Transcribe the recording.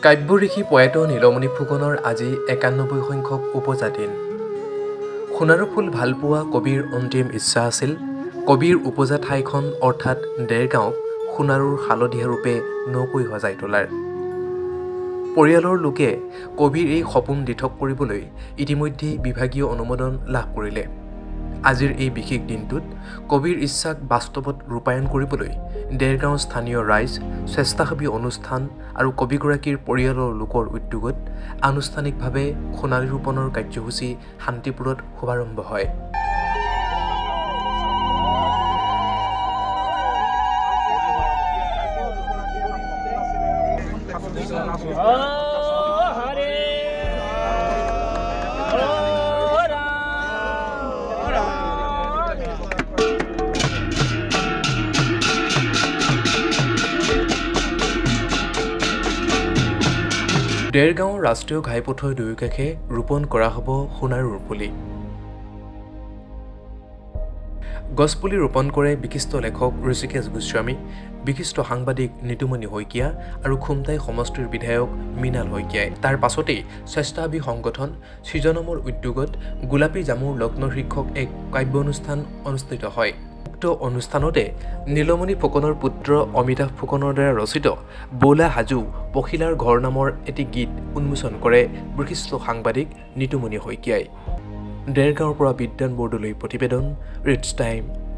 কাব্যঋষি poet Nilmani ফুকনৰ আজি ৯১ সংখ্যক উপজা দিন। সোণাৰু ফুল ভালপোৱা কবিৰ অন্তিম ইচ্ছা আছিল কবিৰ উপজা ঠাইখন অৰ্থাৎ দেৰগাঁৱক সোণাৰুৰ হালধীয়া ৰূপে নকৈ সজাই তোলাৰ। পৰিয়ালৰ লোকে কবিৰ এই সপোন দিঠক কৰিবলৈ ইতিমধ্যে বিভাগীয় অনুমোদন লাভ কৰিলে। আজিৰ এই বিশেষ দিনটোত কবিৰ ইচ্ছাক বাস্তৱত ৰূপায়ণ কৰিবলৈ দেৰগাঁও স্থানীয় ৰাইজ, স্বেচ্ছাসেৱী অনুষ্ঠান আৰু কবিগৰাকীৰ পৰিয়ালৰ লোকৰ উদ্যোগত আনুষ্ঠানিকভাৱে সোণালী ৰোপণৰ কাৰ্যসূচী শান্তিপুৰত শুভাৰম্ভ হয়। দেৰগাঁও ৰাষ্ট্ৰীয় ঘাইপথৰ দুয়োকাষে ৰোপণ কৰা হ'ব সোণাৰুৰ পুলি। গছপুলি ৰোপণ কৰে বিশিষ্ট লেখক ঋষিকেশ গোস্বামী, বিশিষ্ট সাংবাদিক নিতুমণি শইকীয়া আৰু খুমটাই সমষ্টিৰ বিধায়ক মৃণাল শইকীয়াই। তাৰ পাছতেই স্বেচ্ছাসেৱী সংগঠন সৃজনমৰ উদ্যোগত গোলাপী জামুৰ লগ্ন শীৰ্ষক এক কাব্য অনুষ্ঠান অনুষ্ঠিত হয়। উক্ত অনুষ্ঠানতে নীলমণি ফুকনৰ পুত্ৰ অমিতাভ ফুকনৰ দ্বাৰা ৰচিত বোলা হাজো পখিলাৰ ঘৰ নামৰ এটি গীত উন্মোচন কৰে বিশিষ্ট সাংবাদিক নিতুমণি শইকীয়াই। দেৰগাঁৱৰ পৰা বিদ্যান বৰদলৈ প্ৰতিবেদন, ৰিটছ টাইম।